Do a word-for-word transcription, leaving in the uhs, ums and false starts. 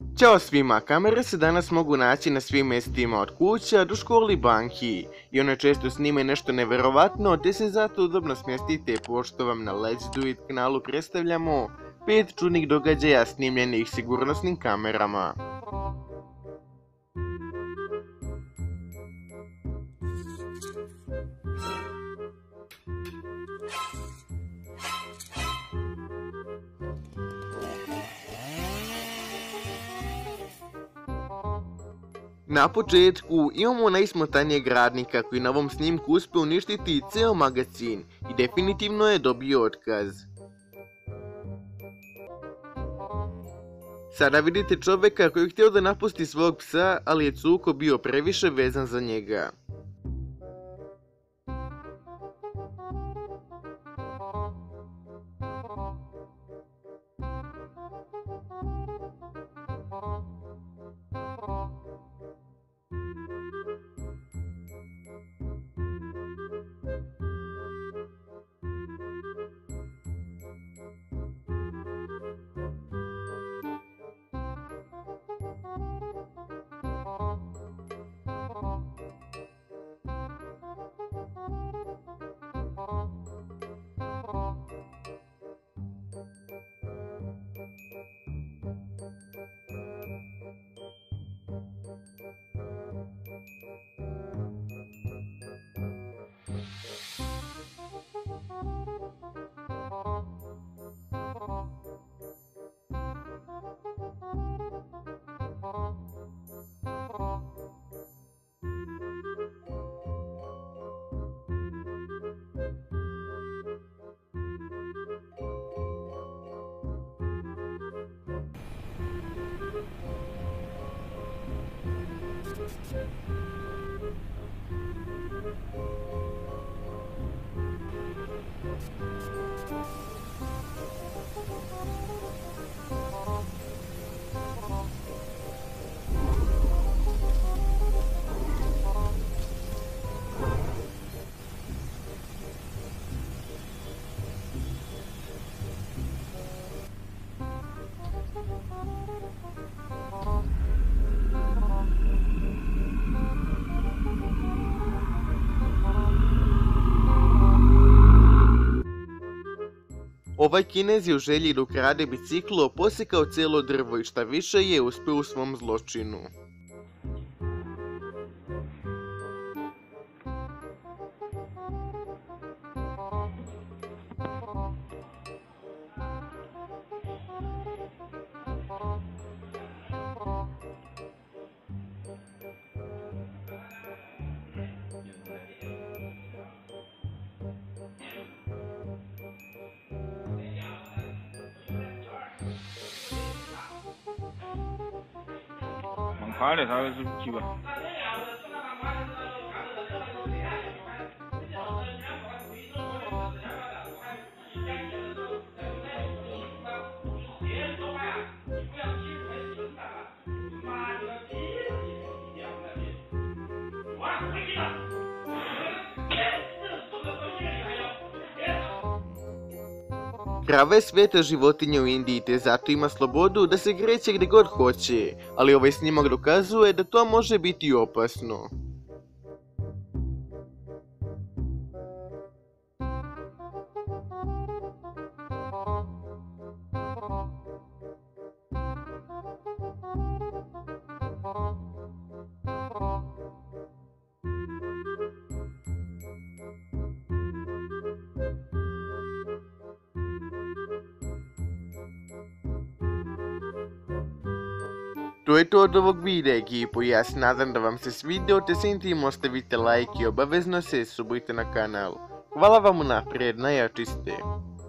Ćao svima, kamere se danas mogu naći na svim mjestima od kuća do školi banki i one često snimaju nešto neverovatno te se zato udobno smjestite pošto vam na Let's Do It kanalu predstavljamo pet čudnih događaja snimljenih sigurnosnim kamerama. Na početku imamo najsmotanijeg radnika koji na ovom snimku uspio uništiti ceo magazin i definitivno je dobio otkaz. Sada vidite čovjeka koji je htio da napusti svog psa, ali je Cuko bio previše vezan za njega. Ovaj Kinez je u želji da ukrade biciklo posjekao cijelo drvo i šta više je uspio u svom zločinu. 爬的他是几个？ Krava je sveta životinja u Indiji te zato ima slobodu da se kreće gdje god hoće, ali ovaj snimak dokazuje da to može biti opasno. To je to od ovog videa, ekipo. Ja se nadam da vam se svidio, te se intim ostavite like i obavezno se subujte na kanal. Hvala vam unaprijed, najjači ste.